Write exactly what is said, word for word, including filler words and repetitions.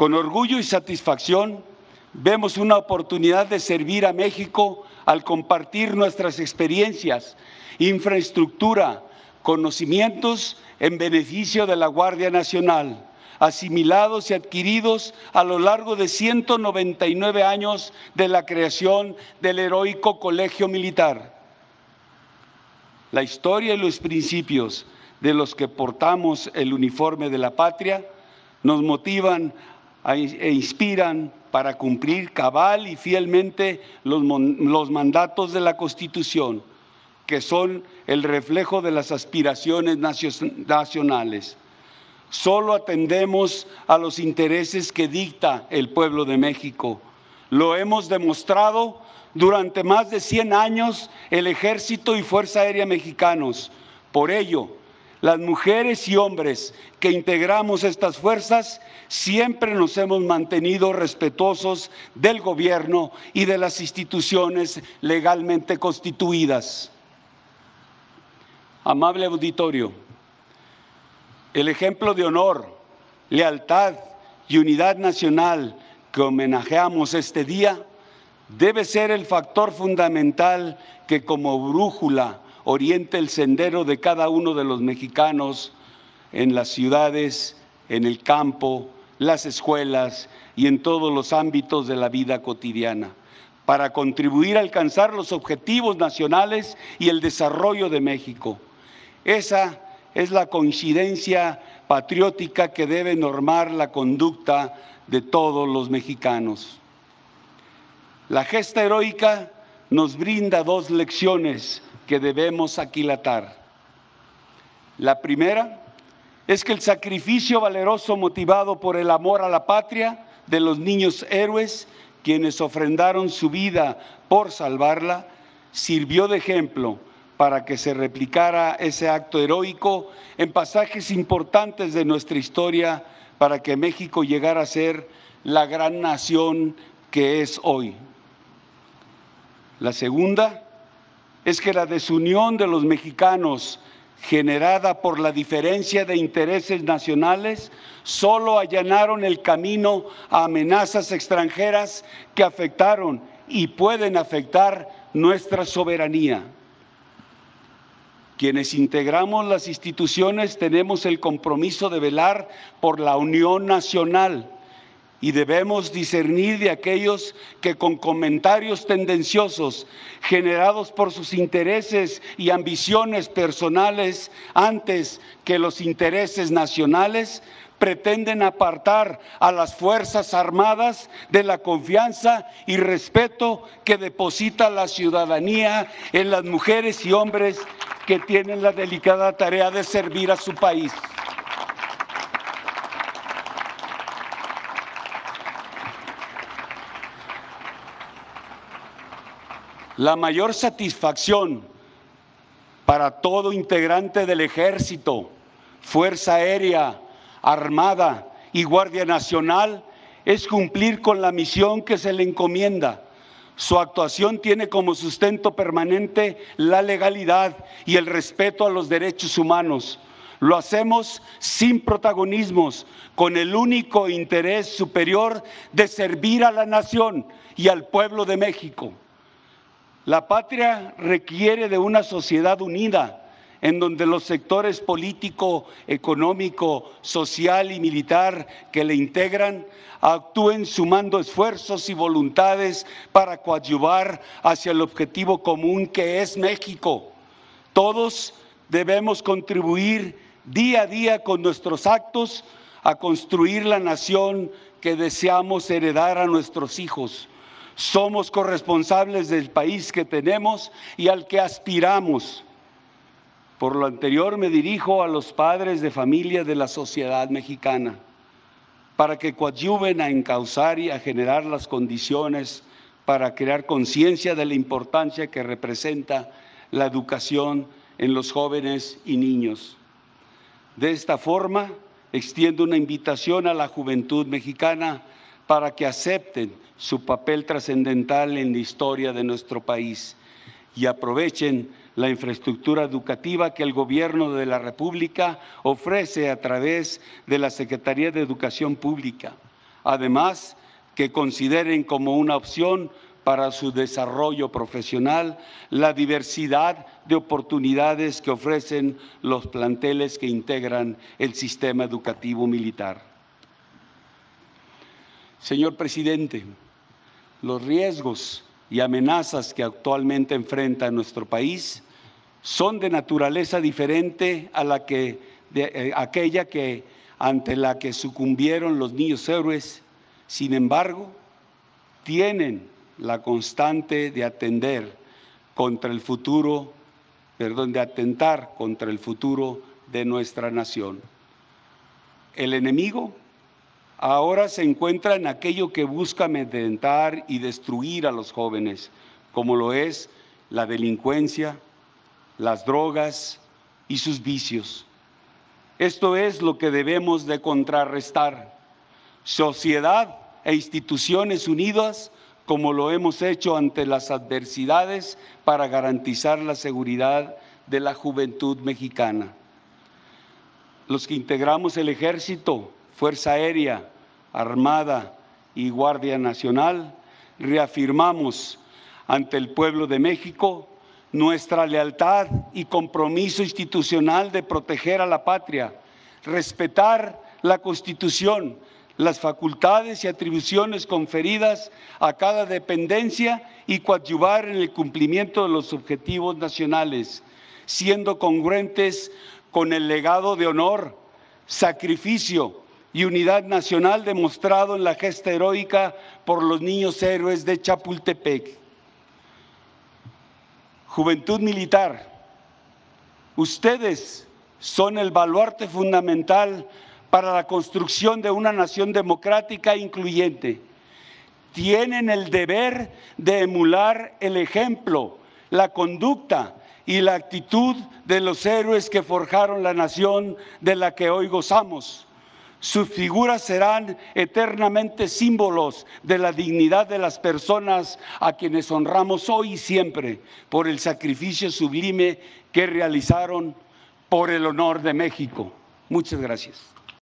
Con orgullo y satisfacción vemos una oportunidad de servir a México al compartir nuestras experiencias, infraestructura, conocimientos en beneficio de la Guardia Nacional, asimilados y adquiridos a lo largo de ciento noventa y nueve años de la creación del heroico Colegio Militar. La historia y los principios de los que portamos el uniforme de la patria nos motivan e inspiran para cumplir cabal y fielmente los, los mandatos de la Constitución, que son el reflejo de las aspiraciones nacionales. Solo atendemos a los intereses que dicta el pueblo de México. Lo hemos demostrado durante más de cien años el Ejército y Fuerza Aérea mexicanos. Por ello, las mujeres y hombres que integramos estas fuerzas siempre nos hemos mantenido respetuosos del gobierno y de las instituciones legalmente constituidas. Amable auditorio, el ejemplo de honor, lealtad y unidad nacional que homenajeamos este día debe ser el factor fundamental que como brújula oriente el sendero de cada uno de los mexicanos en las ciudades, en el campo, las escuelas y en todos los ámbitos de la vida cotidiana, para contribuir a alcanzar los objetivos nacionales y el desarrollo de México. Esa es la coincidencia patriótica que debe normar la conducta de todos los mexicanos. La gesta heroica nos brinda dos lecciones que debemos aquilatar. La primera es que el sacrificio valeroso motivado por el amor a la patria de los niños héroes, quienes ofrendaron su vida por salvarla, sirvió de ejemplo para que se replicara ese acto heroico en pasajes importantes de nuestra historia para que México llegara a ser la gran nación que es hoy. La segunda es que la desunión de los mexicanos generada por la diferencia de intereses nacionales solo allanaron el camino a amenazas extranjeras que afectaron y pueden afectar nuestra soberanía. Quienes integramos las instituciones tenemos el compromiso de velar por la unión nacional y debemos discernir de aquellos que con comentarios tendenciosos generados por sus intereses y ambiciones personales antes que los intereses nacionales pretenden apartar a las Fuerzas Armadas de la confianza y respeto que deposita la ciudadanía en las mujeres y hombres que tienen la delicada tarea de servir a su país. La mayor satisfacción para todo integrante del Ejército, Fuerza Aérea, Armada y Guardia Nacional es cumplir con la misión que se le encomienda. Su actuación tiene como sustento permanente la legalidad y el respeto a los derechos humanos. Lo hacemos sin protagonismos, con el único interés superior de servir a la nación y al pueblo de México. La patria requiere de una sociedad unida, en donde los sectores político, económico, social y militar que le integran actúen sumando esfuerzos y voluntades para coadyuvar hacia el objetivo común que es México. Todos debemos contribuir día a día con nuestros actos a construir la nación que deseamos heredar a nuestros hijos. Somos corresponsables del país que tenemos y al que aspiramos. Por lo anterior, me dirijo a los padres de familia de la sociedad mexicana para que coadyuven a encauzar y a generar las condiciones para crear conciencia de la importancia que representa la educación en los jóvenes y niños. De esta forma, extiendo una invitación a la juventud mexicana para que acepten su papel trascendental en la historia de nuestro país y aprovechen la infraestructura educativa que el Gobierno de la República ofrece a través de la Secretaría de Educación Pública. Además, que consideren como una opción para su desarrollo profesional la diversidad de oportunidades que ofrecen los planteles que integran el sistema educativo militar. Señor presidente, los riesgos y amenazas que actualmente enfrenta nuestro país son de naturaleza diferente a la que, de, eh, aquella que, ante la que sucumbieron los niños héroes. Sin embargo, tienen la constante de atender contra el futuro, perdón, de atentar contra el futuro de nuestra nación. El enemigo ahora se encuentra en aquello que busca amedrentar y destruir a los jóvenes, como lo es la delincuencia, las drogas y sus vicios. Esto es lo que debemos de contrarrestar. Sociedad e instituciones unidas, como lo hemos hecho ante las adversidades para garantizar la seguridad de la juventud mexicana. Los que integramos el Ejército, Fuerza Aérea, Armada y Guardia Nacional, reafirmamos ante el pueblo de México nuestra lealtad y compromiso institucional de proteger a la patria, respetar la Constitución, las facultades y atribuciones conferidas a cada dependencia y coadyuvar en el cumplimiento de los objetivos nacionales, siendo congruentes con el legado de honor, sacrificio y unidad nacional demostrado en la gesta heroica por los niños héroes de Chapultepec. Juventud militar, ustedes son el baluarte fundamental para la construcción de una nación democrática e incluyente. Tienen el deber de emular el ejemplo, la conducta y la actitud de los héroes que forjaron la nación de la que hoy gozamos. Sus figuras serán eternamente símbolos de la dignidad de las personas a quienes honramos hoy y siempre por el sacrificio sublime que realizaron por el honor de México. Muchas gracias.